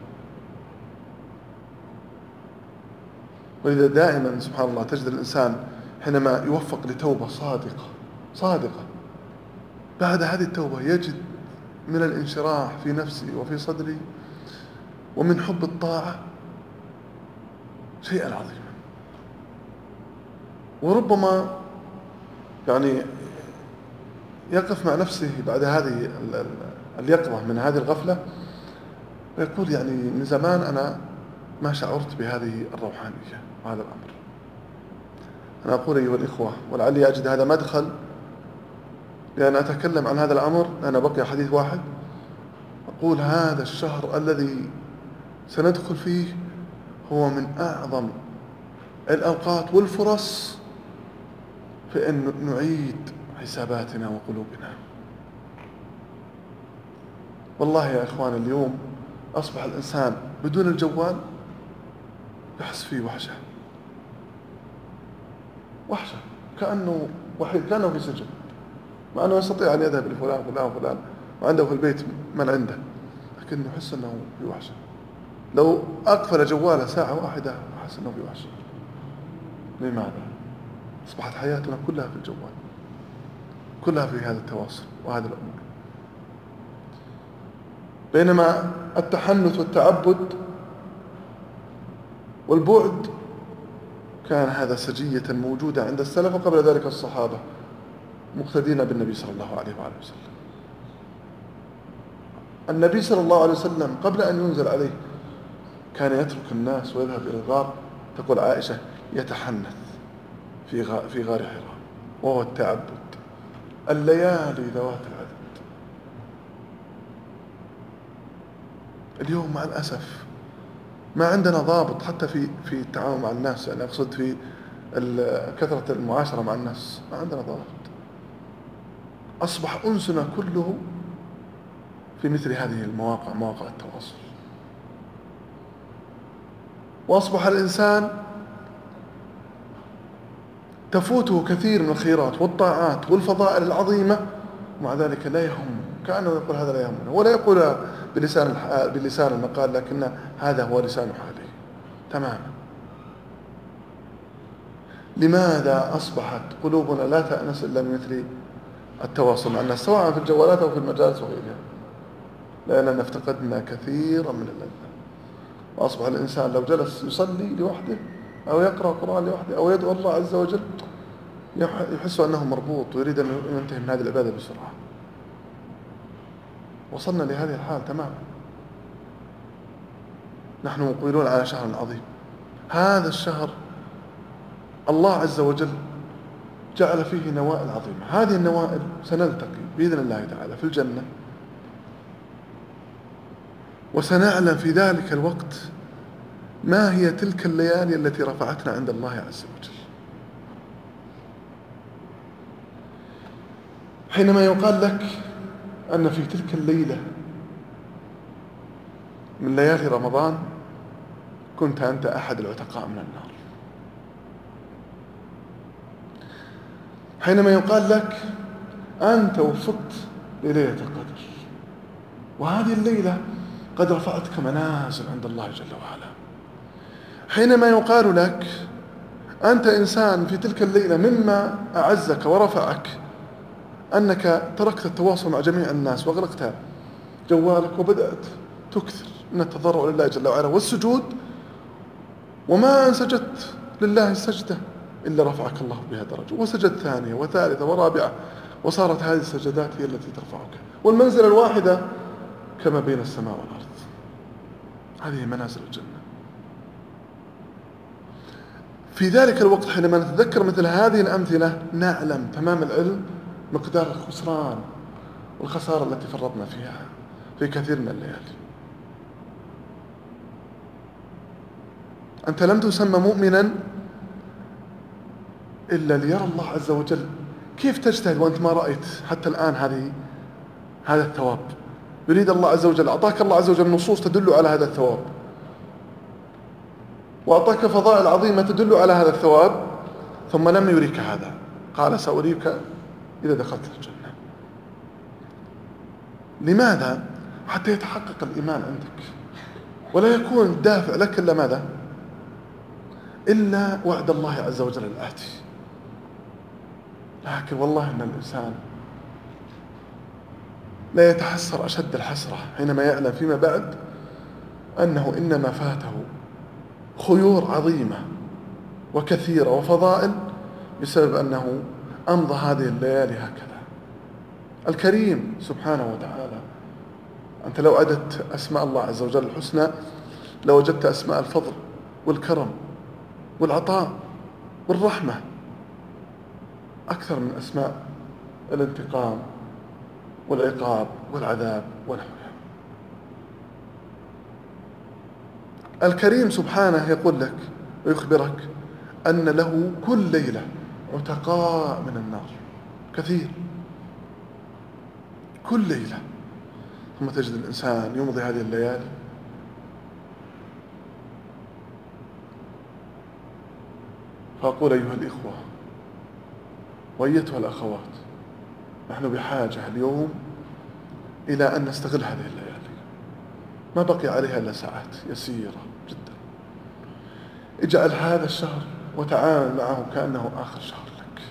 ولذا دائما سبحان الله تجد الإنسان حينما يوفق لتوبة صادقة بعد هذه التوبة يجد من الانشراح في نفسه وفي صدره ومن حب الطاعة شيئا عظيما. وربما يعني يقف مع نفسه بعد هذه اليقظة من هذه الغفلة ويقول يعني من زمان أنا ما شعرت بهذه الروحانية وهذا الأمر. أنا أقول أيها الإخوة، ولعلي أجد هذا مدخل لأن أتكلم عن هذا الأمر، أنا بقي حديث واحد. أقول هذا الشهر الذي سندخل فيه هو من أعظم الأوقات والفرص في أن نعيد حساباتنا وقلوبنا. والله يا إخوان اليوم أصبح الإنسان بدون الجوال يحس فيه وحشة كأنه وحيد، كأنه في سجن، مع أنه يستطيع أن يذهب لفلان وفلان وفلان وعنده في البيت من عنده، لكنه يحس أنه في وحشة. لو أقفل جواله ساعة واحدة أحس أنه في وحشة. لماذا؟ أصبحت حياتنا كلها في الجوال، كلها في هذا التواصل وهذه الأمور، بينما التحنث والتعبد والبعد كان هذا سجية موجودة عند السلف وقبل ذلك الصحابة مقتدين بالنبي صلى الله عليه وآله وسلم. النبي صلى الله عليه وسلم قبل أن ينزل عليه كان يترك الناس ويذهب إلى الغار، تقول عائشة يتحنث في غار حراء، وهو التعبد، الليالي ذوات العدد. اليوم مع الأسف ما عندنا ضابط حتى في التعامل مع الناس، يعني أقصد في كثرة المعاشرة مع الناس ما عندنا ضابط. أصبح أنسنا كله في مثل هذه المواقع، مواقع التواصل، وأصبح الإنسان تفوته كثير من الخيرات والطاعات والفضائل العظيمة، ومع ذلك لا يهمه، كأنه يقول هذا لا يهمنا، ولا يقول بلسان المقال، لكن هذا هو لسان حاله تماما. لماذا أصبحت قلوبنا لا تأنس إلا من مثل التواصل مع الناس، سواء في الجوالات أو في المجالس وغيرها؟ لأننا افتقدنا كثيرا من اللذة، وأصبح الإنسان لو جلس يصلي لوحده أو يقرأ قرآن لوحده أو يدعو الله عز وجل يحس أنه مربوط ويريد أن ينتهي من هذه العبادة بسرعة. وصلنا لهذه الحال تماما. نحن مقبلون على شهر عظيم، هذا الشهر الله عز وجل جعل فيه نوائل عظيمة. هذه النوائل سنلتقي بإذن الله تعالى في الجنة، وسنعلم في ذلك الوقت ما هي تلك الليالي التي رفعتنا عند الله عز وجل. حينما يقال لك أن في تلك الليلة من ليالي رمضان كنت أنت أحد العتقاء من النار، حينما يقال لك أنت وفقت لليلة القدر، وهذه الليلة قد رفعتك منازل عند الله جل وعلا، حينما يقال لك أنت إنسان في تلك الليلة مما أعزك ورفعك أنك تركت التواصل مع جميع الناس وأغلقت جوالك وبدأت تكثر من التضرع لله جل وعلا والسجود، وما أن سجدت لله السجدة إلا رفعك الله بها درجة، وسجد ثانية وثالثة ورابعة، وصارت هذه السجدات هي التي ترفعك، والمنزلة الواحدة كما بين السماء والأرض. هذه منازل الجنة. في ذلك الوقت حينما نتذكر مثل هذه الأمثلة نعلم تمام العلم مقدار الخسران والخسارة التي فرطنا فيها في كثير من الليالي. أنت لم تسمى مؤمنا إلا ليرى الله عز وجل. كيف تجتهد وأنت ما رأيت حتى الآن هذا الثواب؟ يريد الله عز وجل، أعطاك الله عز وجل نصوص تدل على هذا الثواب، وأعطاك فضائل عظيمة تدل على هذا الثواب، ثم لم يريك هذا. قال سأريك إذا دخلت الجنة. لماذا؟ حتى يتحقق الإيمان عندك، ولا يكون الدافع لك إلا ماذا؟ إلا وعد الله عز وجل الآتي. لكن والله إن الإنسان لا يتحسر أشد الحسرة حينما يعلم فيما بعد أنه إنما فاته خيور عظيمة وكثيرة وفضائل بسبب أنه أمضى هذه الليالي هكذا. الكريم سبحانه وتعالى، أنت لو عدت أسماء الله عز وجل الحسنى لوجدت أسماء الفضل والكرم والعطاء والرحمة أكثر من أسماء الانتقام والعقاب والعذاب ونحوها. الكريم سبحانه يقول لك ويخبرك أن له كل ليلة عتقاء من النار كثير، كل ليلة. ثم تجد الإنسان يمضي هذه الليالي فأقول أيها الإخوة وأيتها الأخوات، نحن بحاجة اليوم إلى أن نستغل هذه الليالي. ما بقي عليها إلا ساعات يسيرة جدا. اجعل هذا الشهر وتعامل معه كأنه آخر شهر لك.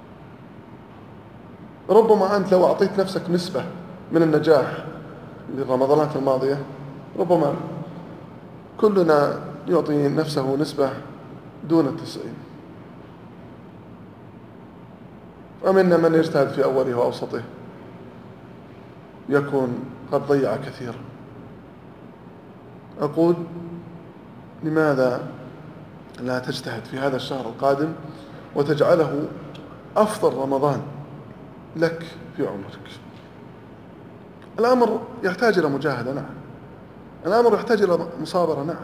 ربما أنت لو أعطيت نفسك نسبة من النجاح للرمضانات الماضية، ربما كلنا يعطي نفسه نسبة دون 90، ومنا من يجتهد في أوله وأوسطه يكون قد ضيع كثيرا. أقول لماذا لا تجتهد في هذا الشهر القادم وتجعله أفضل رمضان لك في عمرك؟ الأمر يحتاج إلى مجاهدة، نعم. الأمر يحتاج إلى مصابرة، نعم.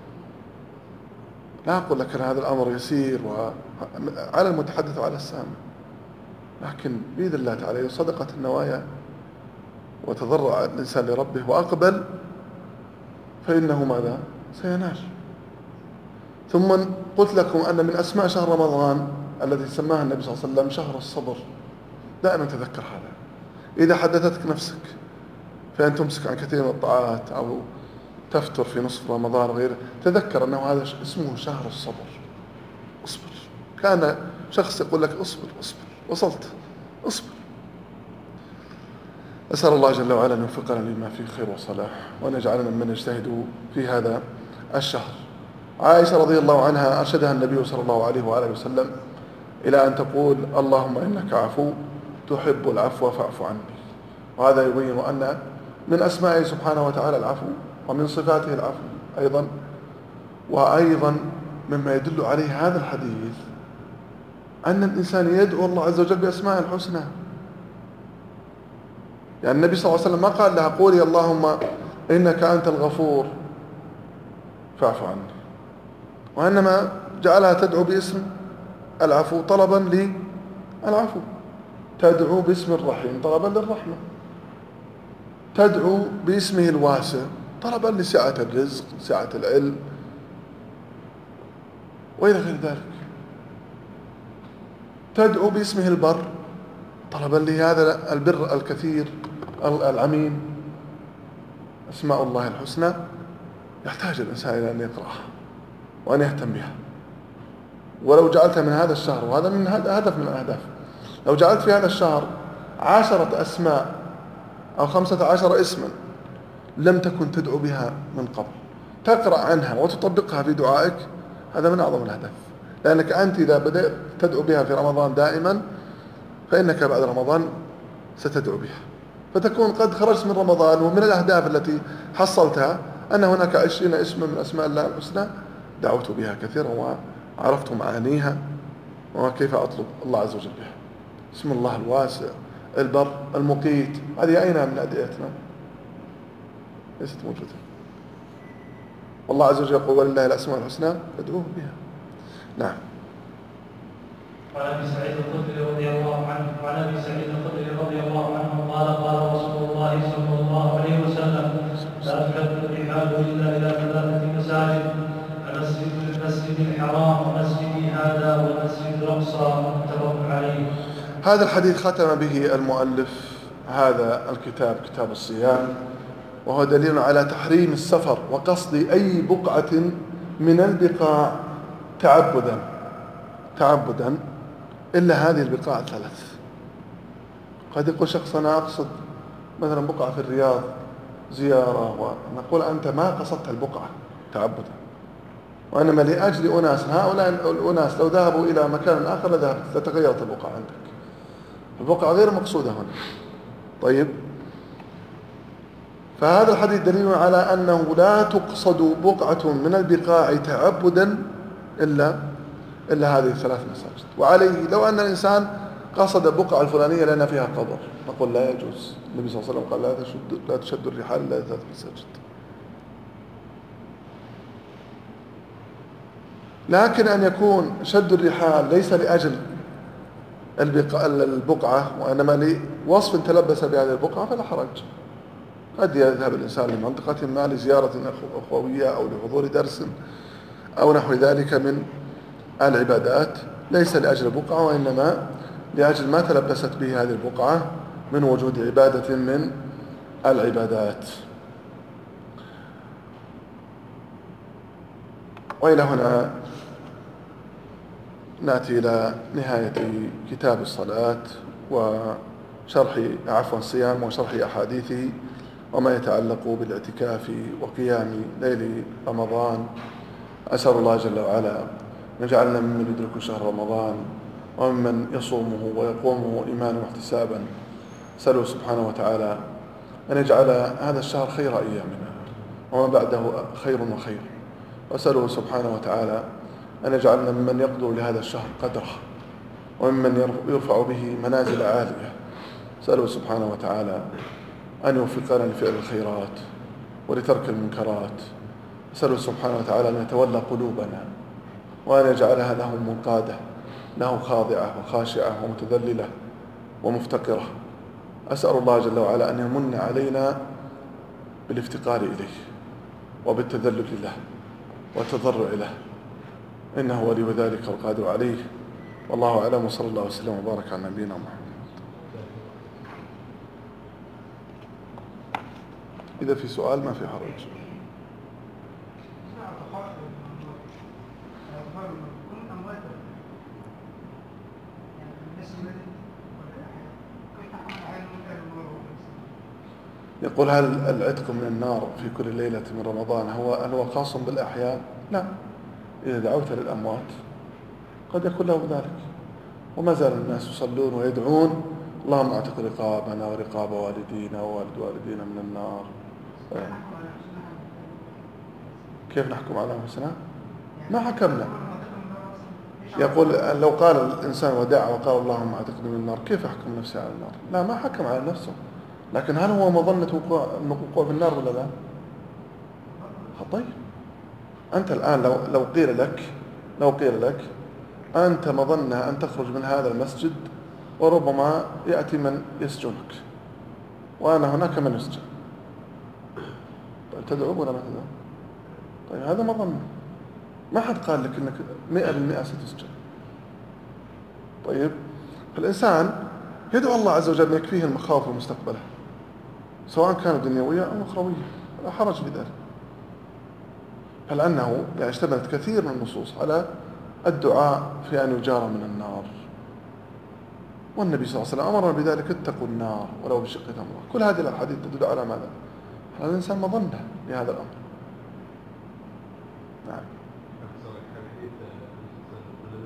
لا أقول لك أن هذا الأمر يسير على المتحدث وعلى السامع، لكن بإذن الله تعالى صدقت النوايا وتضرع الإنسان لربه وأقبل فإنه ماذا؟ سينال. ثم قلت لكم أن من أسماء شهر رمضان الذي سماها النبي صلى الله عليه وسلم شهر الصبر. دائما تذكر هذا. إذا حدثتك نفسك فأن تمسك عن كثير من الطاعات أو تفتر في نصف رمضان وغيره، تذكر أنه هذا اسمه شهر الصبر. اصبر. كان شخص يقول لك اصبر اصبر، وصلت، اصبر. أسأل الله جل وعلا أن يوفقنا لما فيه خير وصلاح، وأن يجعلنا من يجتهد في هذا الشهر. عائشة رضي الله عنها أرشدها النبي صلى الله عليه وآله وسلم إلى أن تقول اللهم إنك عفو تحب العفو فاعف عني. وهذا يبين أن من أسمائه سبحانه وتعالى العفو، ومن صفاته العفو أيضا. وأيضا مما يدل عليه هذا الحديث أن الإنسان يدعو الله عز وجل بأسماء الحسنى. يعني النبي صلى الله عليه وسلم ما قال لها قولي اللهم إنك أنت الغفور فاعف عني، وإنما جعلها تدعو باسم العفو طلبا للعفو، تدعو باسم الرحيم طلبا للرحمة، تدعو باسمه الواسع طلبا لسعة الرزق، سعة العلم، وإلى غير ذلك. تدعو باسمه البر طلبا لهذا البر الكثير العميم. أسماء الله الحسنى يحتاج الإنسان إلى أن يقرأها وأن يهتم بها. ولو جعلتها من هذا الشهر، وهذا من هدف من الأهداف، لو جعلت في هذا الشهر 10 أسماء أو 15 اسما لم تكن تدعو بها من قبل، تقرأ عنها وتطبقها في دعائك، هذا من أعظم الأهداف. لأنك أنت إذا بدأت تدعو بها في رمضان دائما فإنك بعد رمضان ستدعو بها، فتكون قد خرجت من رمضان. ومن الأهداف التي حصلتها أن هناك 20 اسما من أسماء الله الحسنى دعوت بها كثيرا وعرفت معانيها وكيف أطلب الله عز وجل بها. اسم الله الواسع، البر، المقيت، هذه أين من أدعيتنا؟ ليست موجودة. والله عز وجل يقول ولله الأسماء الحسنى فادعوه بها. نعم. وعن ابي سعيد الخدري رضي الله عنه قال قال رسول الله صلى الله عليه وسلم لا تحد الرحال الا الى 3 مساجد: المسجد الحرام ومسجدي هذا والمسجد الاقصى. متفق عليه. هذا الحديث ختم به المؤلف هذا الكتاب، كتاب الصيام، وهو دليل على تحريم السفر وقصد أي بقعة من البقاع تعبدا إلا هذه البقاع 3. قد يقول شخص أنا أقصد مثلا بقعة في الرياض زيارة، ونقول أنت ما قصدت البقعة تعبدا، وإنما لأجل أناس. هؤلاء الأناس لو ذهبوا إلى مكان آخر لتغيرت البقعة عندك. البقعة غير مقصودة هنا. طيب، فهذا الحديث دليل على أنه لا تقصد بقعة من البقاع تعبدا إلا هذه 3 مساجد. وعليه لو أن الإنسان قصد البقعة الفلانية لأن فيها قبر نقول لا يجوز. النبي صلى الله عليه وسلم قال لا تشد الرحال إلا 3 مساجد. لكن أن يكون شد الرحال ليس لأجل البقعة وإنما لوصف تلبس بهذه البقعة فلا حرج. قد يذهب الإنسان لمنطقة ما لزيارة أخوية أو لحضور درس أو نحو ذلك من العبادات، ليس لأجل البقعة وإنما لأجل ما تلبست به هذه البقعة من وجود عبادة من العبادات. وإلى هنا نأتي إلى نهاية كتاب الصلاة وشرح الصيام وشرح أحاديثه وما يتعلق بالاعتكاف وقيام ليل رمضان. أسأل الله جل وعلا أن يجعلنا ممن يدرك شهر رمضان وممن يصومه ويقومه إيمانا واحتسابا. أسأله سبحانه وتعالى أن يجعل هذا الشهر خير أيامنا وما بعده خير وخير. وأسأله سبحانه وتعالى أن يجعلنا ممن يقدر لهذا الشهر قدره وممن يرفع به منازل عالية. أسأله سبحانه وتعالى أن يوفقنا لفعل الخيرات ولترك المنكرات. أسأله سبحانه وتعالى أن يتولى قلوبنا وأن يجعلها له منقادة، له خاضعة وخاشعة ومتذللة ومفتقرة. أسأل الله جل وعلا أن يمن علينا بالافتقار إليه وبالتذلل له والتضرع له، إنه ولي ذلك والقادر عليه. والله أعلم، وصلى الله وسلم وبارك على نبينا محمد. إذا في سؤال ما في حرج. يقول هل العتق من النار في كل ليلة من رمضان هل هو خاص بالأحياء؟ لا، إذا دعوت للأموات قد يكون له ذلك. وما زال الناس يصلون ويدعون اللهم اعتق رقابنا ورقاب والدينا ووالد والدينا من النار. كيف نحكم على أنفسنا؟ ما حكمنا. يقول لو قال الإنسان ودعا وقال اللهم اعتقني من النار كيف يحكم نفسه على النار؟ لا، ما حكم على نفسه، لكن هل هو مظنة وقوع في النار ولا لا؟ طيب أنت الآن لو قيل لك أنت مظنة أن تخرج من هذا المسجد وربما يأتي من يسجنك وأنا هناك من يسجن، طيب تدعو ولا ما تدعو؟ طيب هذا مظنة، ما حد قال لك أنك 100% ستسجن. طيب فالإنسان يدعو الله عز وجل أن يكفيه المخاوف المستقبلة سواء كانت دنيوية أو أخروية، لا حرج في ذلك. فلأنه اشتملت كثير من النصوص على الدعاء في أن يجار من النار، والنبي صلى الله عليه وسلم أمرنا بذلك: اتقوا النار ولو بشق تمرة. كل هذه الأحاديث تدل على ماذا؟ على الإنسان مظنة بهذا الأمر. نعم.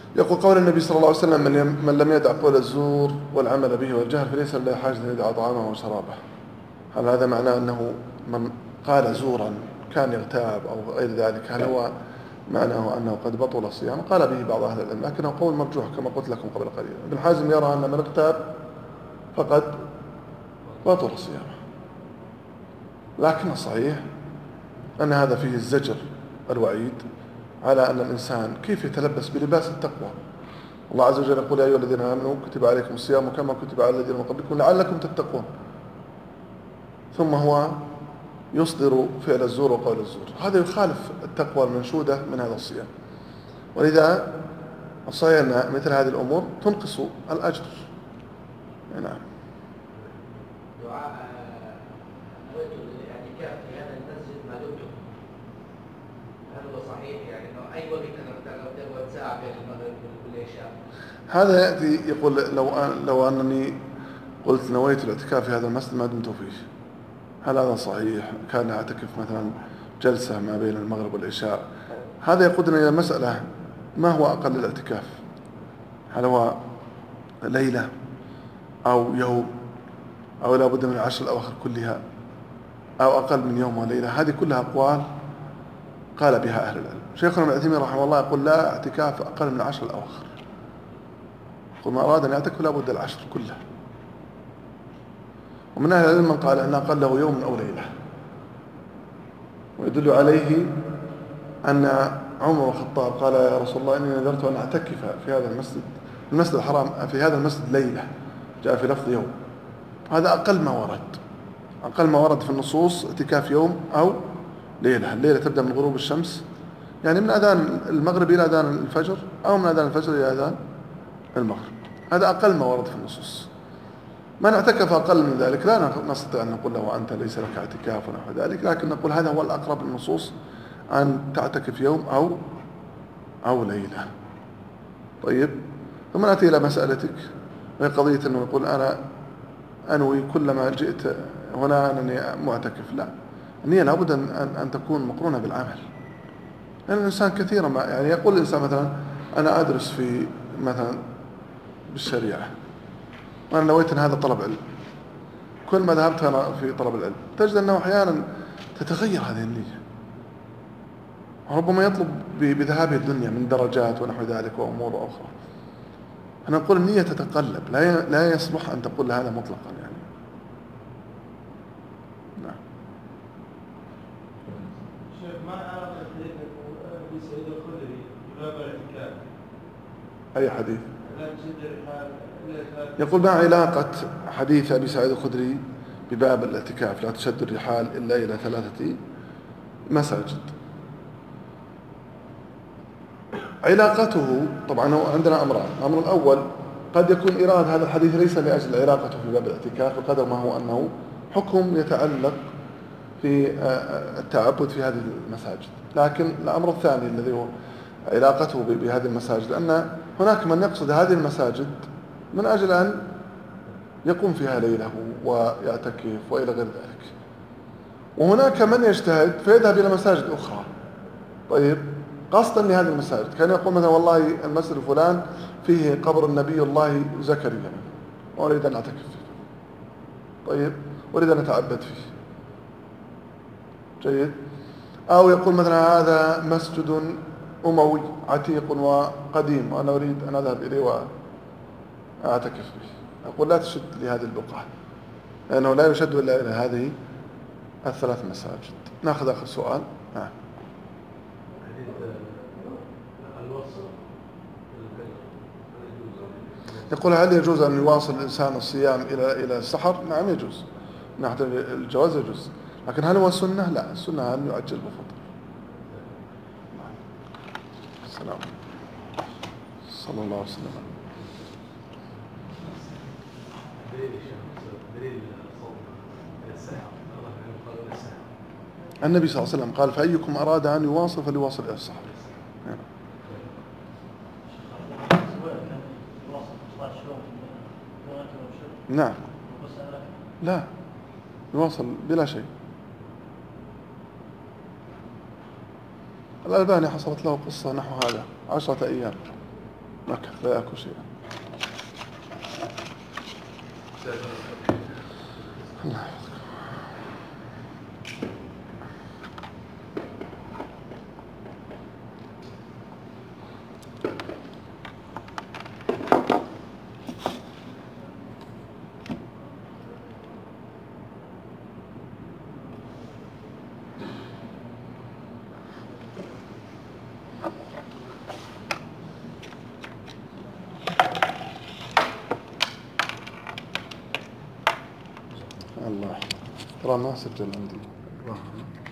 يقول قول النبي صلى الله عليه وسلم من لم يدع قول الزور والعمل به والجهل فليس له حاجة أن يدع طعامه وشرابه. هل هذا معناه أنه من قال زورا كان يغتاب أو غير ذلك، هل هو معناه أنه قد بطل الصيام؟ قال به بعض أهل العلم، لكنه قول مرجوح كما قلت لكم قبل قليل. ابن حازم يرى أن من اغتاب فقد بطل صيامه، لكن الصحيح أن هذا فيه الزجر الوعيد على أن الإنسان كيف يتلبس بلباس التقوى. الله عز وجل يقول يا أيها الذين آمنوا كتب عليكم الصيام كما كتب على الذين من قبلكم لعلكم تتقون، ثم هو يصدر فعل الزور وقول الزور. هذا يخالف التقوى المنشودة من هذا الصيام، ولذا الصحيح أن مثل هذه الأمور تنقص الأجر. نعم. دعاء رجل الاعتكاف في هذا المسجد ما دمتم، هل هو صحيح يعني انه اي وقت انا ساعه بين المغرب والعشاء؟ هذا يأتي يقول لو أنني قلت نويت الاعتكاف في هذا المسجد ما دمت فيه، هل هذا صحيح؟ كان أعتكف مثلا جلسة ما بين المغرب والعشاء. هذا يقودنا إلى مسألة، ما هو أقل الاعتكاف؟ هل هو ليلة أو يوم أو لا بد من العشر الأواخر كلها أو أقل من يوم وليلة؟ هذه كلها أقوال قال بها أهل العلم. شيخنا ابن عثيمين رحمه الله يقول لا اعتكاف أقل من العشر الأواخر، يقول ما أراد أن يعتكف لا بد العشر كلها. ومن أهل العلم من قال أن أقله يوم أو ليلة، ويدل عليه أن عمر بن الخطاب قال يا رسول الله إني نذرت أن أعتكف في هذا المسجد الحرام، في هذا المسجد ليلة، جاء في لفظ يوم. هذا أقل ما ورد في النصوص اعتكاف يوم أو ليلة. الليلة تبدأ من غروب الشمس، يعني من أذان المغرب إلى أذان الفجر، أو من أذان الفجر إلى أذان المغرب. هذا أقل ما ورد في النصوص. من اعتكف أقل من ذلك لا نستطيع أن نقول له أنت ليس لك اعتكاف ونحو ذلك، لكن نقول هذا هو الأقرب للنصوص، أن تعتكف يوم أو ليلة. طيب، ثم نأتي إلى مسألتك وهي قضية أنه يقول أنا أنوي كلما جئت هنا أنني معتكف. لا، النية لابد أن تكون مقرونة بالعمل، لأن الإنسان كثيرا ما يعني يقول الإنسان مثلا أنا أدرس في مثلا بالشريعة وأنا نويت أن هذا طلب علم، كل ما ذهبت أنا في طلب العلم تجد أنه أحيانا تتغير هذه النية، وربما يطلب بذهابه الدنيا من درجات ونحو ذلك وأمور أخرى. أنا نقول النية تتقلب، لا يصلح أن تقول هذا مطلقا يعني. نعم. شيخ، ما علاقة حديث أبي سعيد الخدري بباب الاعتكاف؟ أي حديث؟ لا تشد الرحال. يقول ما علاقة حديث أبي سعيد الخدري بباب الاعتكاف لا تشد الرحال إلا إلى 3 مساجد؟ علاقته طبعا هو عندنا أمران. الأمر الأول قد يكون إيراد هذا الحديث ليس لأجل علاقته في باب الاعتكاف بقدر ما هو أنه حكم يتعلق في التعبد في هذه المساجد، لكن الأمر الثاني الذي هو علاقته بهذه المساجد أن هناك من يقصد هذه المساجد من أجل أن يقوم فيها ليله ويعتكف وإلى غير ذلك، وهناك من يجتهد فيذهب إلى مساجد أخرى. طيب، قصدا لهذه المساجد كان يقول مثلا والله المسجد الفلان فيه قبر النبي الله زكريا وأريد أن أعتكف فيه، طيب، أريد أن أتعبد فيه، جيد. أو يقول مثلا هذا مسجد أموي عتيق وقديم وأنا أريد أن أذهب إليه وأعتكف فيه. أقول لا تشد لهذه البقعة، لأنه لا يشد إلا إلى هذه 3 مساجد. نأخذ آخر سؤال. نعم. يقول هل يجوز أن يواصل الإنسان الصيام إلى السحر؟ نعم يجوز، من ناحية الجواز يجوز، لكن هل هو سنة؟ لا، السنة أن يؤجل بفطر. السلام. صلى الله عليه وسلم. النبي صلى الله عليه وسلم قال فأيكم أراد أن يواصل فليواصل إلى السحر. نعم. لا، يواصل بلا شيء. الألباني حصلت له قصة نحو هذا 10 أيام مكث لا يأكل شيئا. الله يحفظك. الله ترى ما سجل عندي. الله